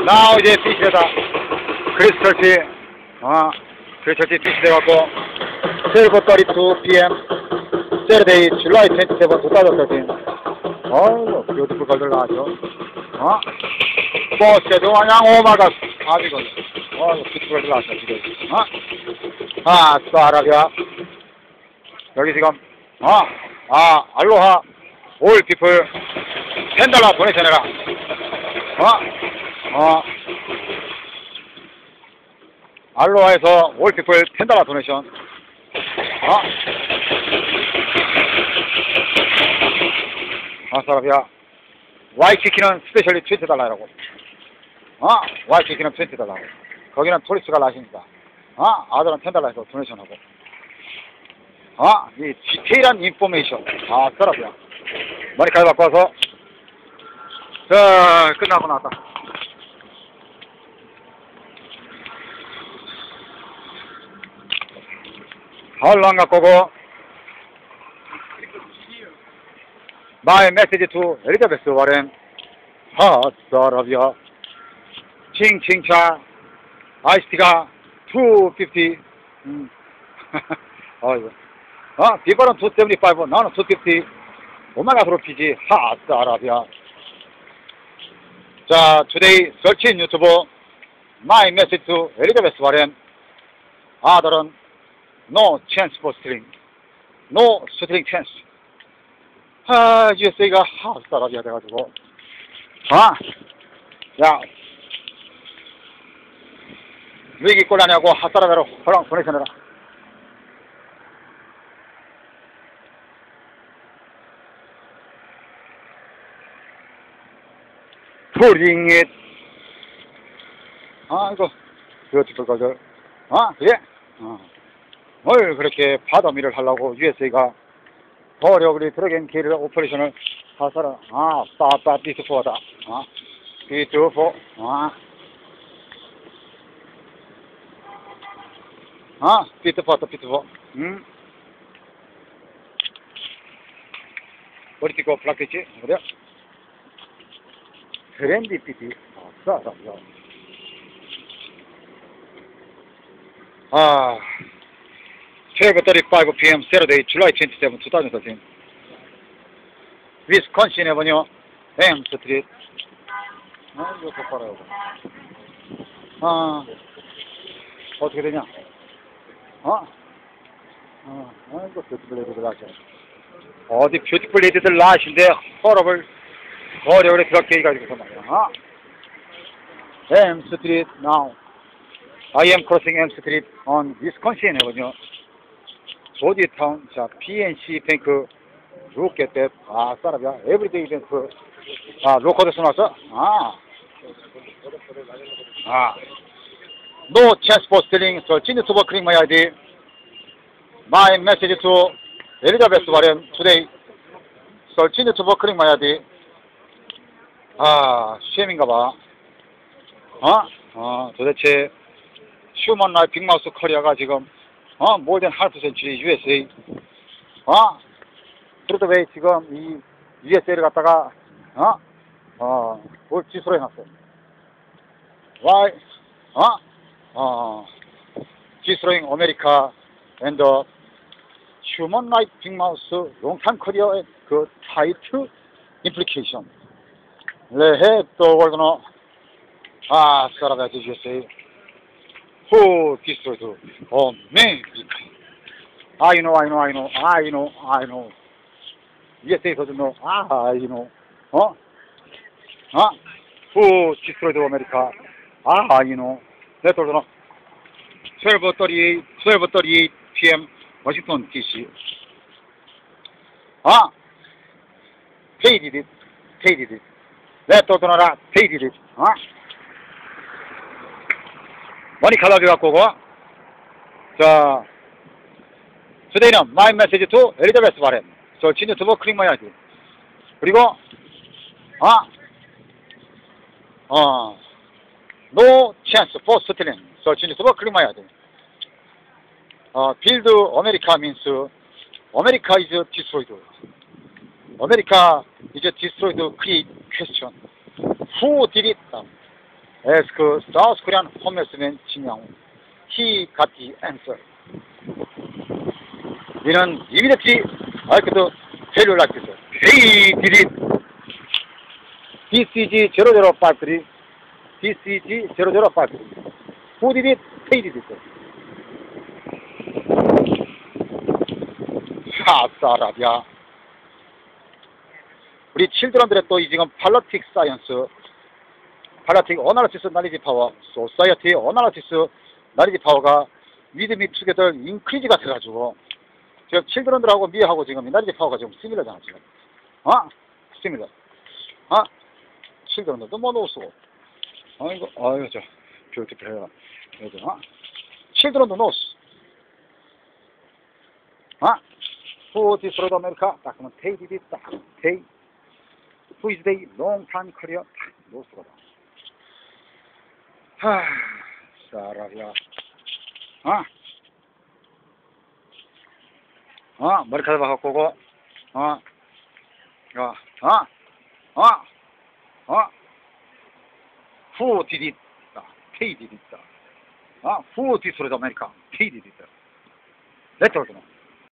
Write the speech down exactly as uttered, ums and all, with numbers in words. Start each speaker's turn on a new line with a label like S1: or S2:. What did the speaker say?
S1: 나 이제 피시되다. 크리스철치, 어, 크리스철치 피시돼갖고, twelve thirty-two p m Saturday, July twenty-seventh, twenty thirteen. 어우, beautiful 걸들 나왔죠. 어? 뭐, 세종안양 오마가, 아, 이거, 어, beautiful 걸들 나왔죠, 지금. 어? 아, 사우디아라비아. 여기 지금, 어, 아, 알로하, 올 피플, ten 달러 도네이션해라. 어? 어. 알로하에서 올 피플 ten 달러 도네이션. 어? 아, 사라비아. 와이키키는 스페셜리 twenty 달러라고. 어? 와이키키는 twenty 달러. 거기는 토리스가 나시니까. 어? 아들은 ten 달러에서 도네이션 하고. 어? 이 디테일한 인포메이션. 아, 사라비아. 머리카락 바꿔서. 자, 끝나고 나왔다. 할랑 갖고 오고. My message to Elizabeth Warren. 하, 사라비아. 칭칭차. 아이스티가 two fifty. 음. 어이구. 어, 비바는 two seventy-five, 나는 two fifty. 오마가 프로피지, 하, 사라비아. 자, today, search in 유튜브, my message to Elizabeth Warren. 아들은, no chance for stealing. no stealing chance. 하, 유에스에이가, 하, 사라비아 돼가지고. 아, 야, 위기 꼴라냐고, 하, 사라비아로 헐랑 보내셔내라. Putting it. 아, 이거, beautiful girl. 아, 그래? 어. 뭘 그렇게 바다미를 하려고 유에스에이가 어려우리 드래곤 게일 오퍼레이션을 하사라. 아, 빠빠 비트포하다. 아, 비트포. 아, 아, 비트포하다, 비트포. 음. 머리 띠고 블락했지? 그래? 트렌디 피티. 아, 싸다, 야. 아, twelve thirty-five p m Saturday, July twenty-seventh, twenty thirteen. Wisconsin Avenue, M Street. 아, 이거 더 빨아요. 아, 어떻게 되냐? 어? 어, 아이고, 뷰티풀 레디들 나시네. 어디 뷰티풀 레디들 나시는데, 허럽을 어려울에 그렇게 해가지고서 말이야. 어? M Street now. I am crossing M Street on Wisconsin Avenue. 조지타운, 자, 피엔씨 뱅크, 로켓백, 아, 사라비아, 에브리데이 뱅크, 아, 로커드스 나왔어? 아, 아, no chance for stealing, so, 진유 투버 클릭 마이 아이디. My message to Elizabeth Warren today, so, 진유 투버 클릭 마이 아이디. 아, 시엠인가 봐. 어? 어, 도대체, 휴먼 라이프 빅마우스 커리어가 지금, 어, more than half century 유에스에이. 어? 그래도 왜 지금 이 유에스에이를 갖다가, 어? 어, 뭘 지수로 해놨어. Why? 어? 어, 지수로잉 아메리카 and the human life big mouse long time career 그 타이트 implication. 레헤 또 월드노. 아, 스카라바지 유에스에이. Who destroyed America? I know, I know, I know, I know, I know. 유에스에이 doesn't know. I know. 어? 어? Who destroyed America? I know. Let's know. twelve thirty-eight, twelve thirty-eight p m Washington D C. 아, they did it. They did it. Let's know. They did it. 어? 머니 칼라비 갖고 오고. 자, today는 my message to Elizabeth Warren. 저 진유 두번 클릭만 해야지. 그리고, 아, 어, no chance for stealing. 저 진유 두번 클릭만 해야지. 어, build America means America is destroyed. America is destroyed. Create question. Who did it? ask South Korean homelessman 진영. He got the answer. 이는 immediately I could tell you like this. Hey, did it. D C G zero zero five three. D C G zero zero five three. Who did it? Hey, did it. 하사라비아. 우리 칠드런들의 또 이 지금 팔러틱 사이언스, 팔러틱 어나리시스 나리지 파워, 소사이어티 어나리시스 나리지 파워가 위드미 투게더 인크리지가 돼가지고 지금 칠드런들하고 미하고 지금 나리지 파워가 지금 시밀러잖아 지금. 어? 시밀러. 어? 칠드런들도 뭐 노스. 아이고, 아이고 저 뷰티풀해요. 여기 어? 칠드런도 노스. 어? Who destroyed America? 딱 그러면 They did it. 딱 They. Who is they? Long time career. 딱 노스가 다. 하, 사라비아. 어? 어? 머리카락 박았고 오고. 어? 어? 어? 어? 어? Who did it? They did it. 어? Who destroyed America? They did it. Let's go.